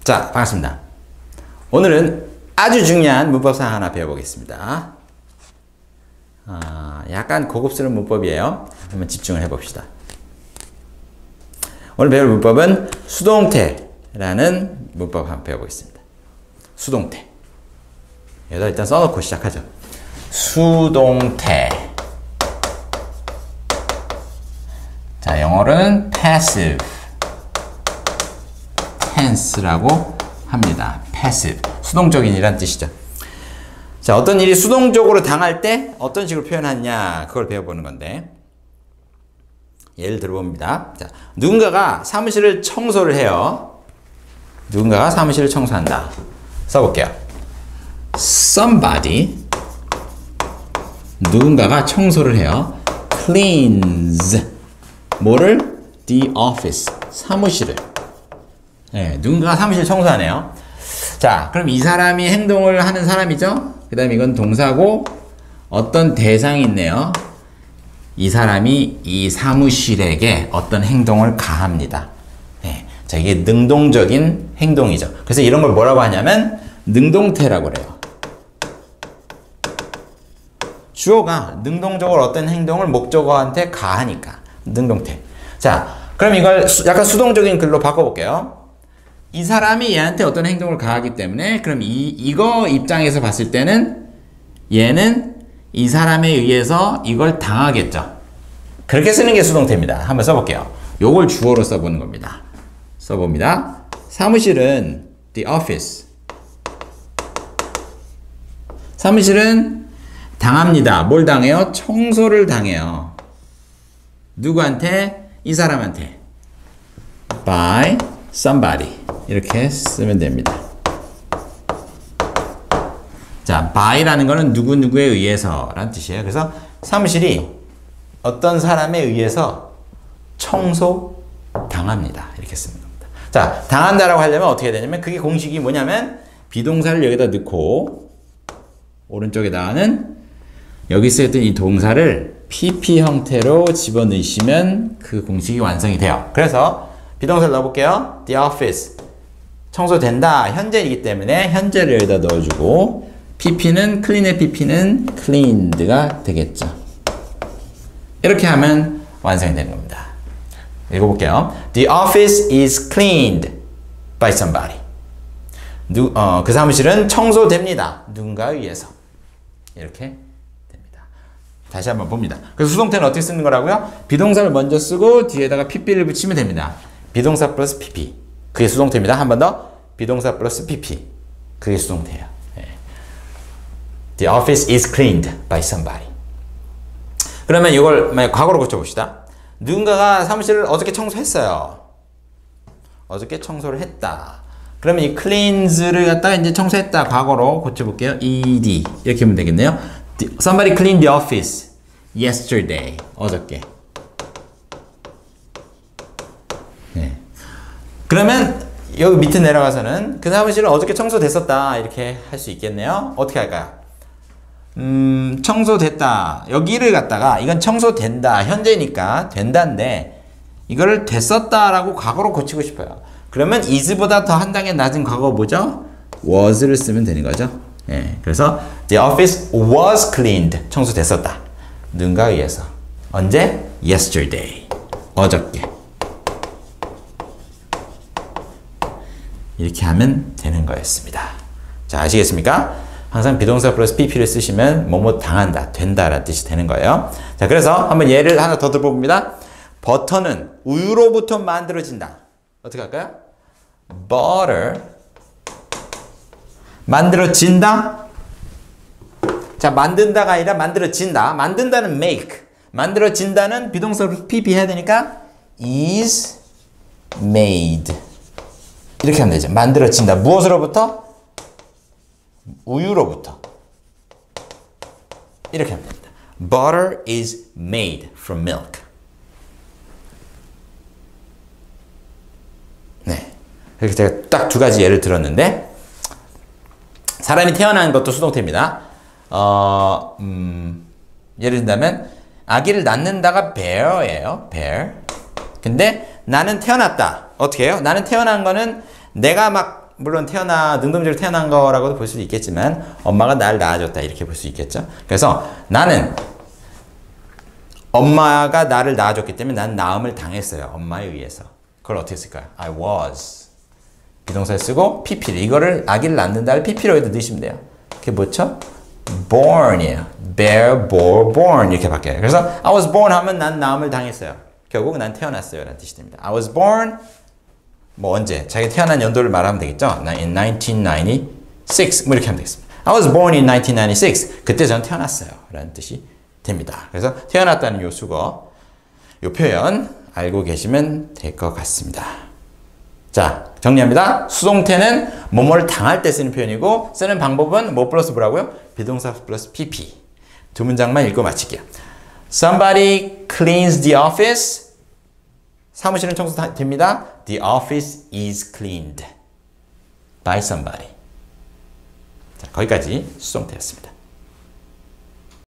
자, 반갑습니다. 오늘은 아주 중요한 문법상 하나 배워보겠습니다. 약간 고급스러운 문법이에요. 한번 집중을 해봅시다. 오늘 배울 문법은 수동태라는 문법 한번 배워보겠습니다. 수동태. 여기다 일단 써놓고 시작하죠. 수동태. 자, 영어로는 passive tense라고 합니다. passive. 수동적인이란 뜻이죠. 자, 어떤 일이 수동적으로 당할 때 어떤 식으로 표현하느냐, 그걸 배워보는 건데, 예를 들어봅니다. 자, 누군가가 사무실을 청소를 해요. 누군가가 사무실을 청소한다. 써볼게요. Somebody, 누군가가 청소를 해요. Cleans, 뭐를? The office, 사무실을. 네, 누군가가 사무실 청소하네요. 자, 그럼 이 사람이 행동을 하는 사람이죠? 그 다음에 이건 동사고, 어떤 대상이 있네요. 이 사람이 이 사무실에게 어떤 행동을 가합니다. 네, 자, 이게 능동적인 행동이죠. 그래서 이런 걸 뭐라고 하냐면 능동태라고 그래요. 주어가 능동적으로 어떤 행동을 목적어한테 가하니까 능동태. 자, 그럼 이걸 약간 수동적인 글로 바꿔볼게요. 이 사람이 얘한테 어떤 행동을 가하기 때문에, 그럼 이거 입장에서 봤을 때는 얘는 이 사람에 의해서 이걸 당하겠죠. 그렇게 쓰는 게 수동태입니다. 한번 써볼게요. 요걸 주어로 써보는 겁니다. 써봅니다. 사무실은 the office. 사무실은 당합니다. 뭘 당해요? 청소를 당해요. 누구한테? 이 사람한테. by somebody. 이렇게 쓰면 됩니다. 자, by라는 거는 누구누구에 의해서 라는 뜻이에요. 그래서 사무실이 어떤 사람에 의해서 청소 당합니다. 이렇게 쓰는 겁니다. 자, 당한다라고 하려면 어떻게 해야 되냐면, 그게 공식이 뭐냐면 비동사를 여기다 넣고 오른쪽에다가는 여기 쓰였던 이 동사를 PP 형태로 집어넣으시면 그 공식이 완성이 돼요. 그래서 비동사를 넣어볼게요. The office. 청소된다. 현재이기 때문에 현재를 여기다 넣어주고, PP는 clean의 PP는 cleaned가 되겠죠. 이렇게 하면 완성이 되는 겁니다. 읽어볼게요. The office is cleaned by somebody. 그 사무실은 청소됩니다. 누군가에 의해서. 이렇게 됩니다. 다시 한번 봅니다. 그래서 수동태는 어떻게 쓰는 거라고요? 비동사를 먼저 쓰고 뒤에다가 PP를 붙이면 됩니다. 비동사 플러스 PP. 그게 수동태입니다. 한 번 더. 비동사 플러스 PP. 그게 수동태예요. The office is cleaned by somebody. 그러면 이걸 과거로 고쳐봅시다. 누군가가 사무실을 어저께 청소했어요. 어저께 청소를 했다. 그러면 이 cleans를 갖다가 이제 청소했다. 과거로 고쳐볼게요. ed. 이렇게 하면 되겠네요. Somebody cleaned the office yesterday. 어저께. 네. 그러면 여기 밑에 내려가서는 그 사무실은 어저께 청소됐었다. 이렇게 할 수 있겠네요. 어떻게 할까요? 청소됐다. 여기를 갖다가, 이건 청소된다. 현재니까 된다인데, 이거를 됐었다라고 과거로 고치고 싶어요. 그러면 is보다 더 한 단계 낮은 과거 뭐죠? was를 쓰면 되는 거죠. 예, 그래서 the office was cleaned. 청소됐었다. 누군가에 의해서. 언제? yesterday. 어저께. 이렇게 하면 되는 거였습니다. 자, 아시겠습니까? 항상 비동사 플러스 PP를 쓰시면 뭐뭐 당한다, 된다 라는 뜻이 되는 거예요. 자, 그래서 한번 예를 하나 더 들어봅니다. 버터는 우유로부터 만들어진다. 어떻게 할까요? Butter. 만들어진다? 자, 만든다가 아니라 만들어진다. 만든다는 make. 만들어진다는 비동사 플러스 PP 해야 되니까 is made. 이렇게 하면 되죠. 만들어진다. 무엇으로부터? 우유로부터. 이렇게 하면 됩니다. Butter is made from milk. 네. 이렇게 제가 딱 두 가지 예를 들었는데, 사람이 태어난 것도 수동태입니다. 예를 든다면, 아기를 낳는다가 bear예요. bear. 근데 나는 태어났다. 어떻게 해요? 나는 태어난 거는 내가 막 물론 능동적으로 태어난 거라고도 볼 수도 있겠지만 엄마가 날 낳아줬다 이렇게 볼 수 있겠죠. 그래서 나는 엄마가 나를 낳아줬기 때문에 난 낳음을 당했어요. 엄마에 의해서. 그걸 어떻게 쓸까요? I was. 비동사를 쓰고 pp를 이거를 아기를 낳는다를 pp로 해도 넣으시면 돼요. 그게 뭐죠? born이에요. bear, bore, born 이렇게 바뀌어요. 그래서 I was born 하면 난 낳음을 당했어요. 결국 난 태어났어요 라는 뜻이 됩니다. I was born 뭐 언제? 자기 태어난 연도를 말하면 되겠죠? In 1996 뭐 이렇게 하면 되겠습니다. I was born in 1996 그때 전 태어났어요 라는 뜻이 됩니다. 그래서 태어났다는 요 수거 요 표현 알고 계시면 될 것 같습니다. 자, 정리합니다. 수동태는 뭐뭐를 당할 때 쓰는 표현이고 쓰는 방법은 뭐 플러스 뭐라고요? 비동사 플러스 pp. 두 문장만 읽고 마칠게요. Somebody cleans the office. 사무실은 청소됩니다. The office is cleaned by somebody. 자, 거기까지 수동태였습니다.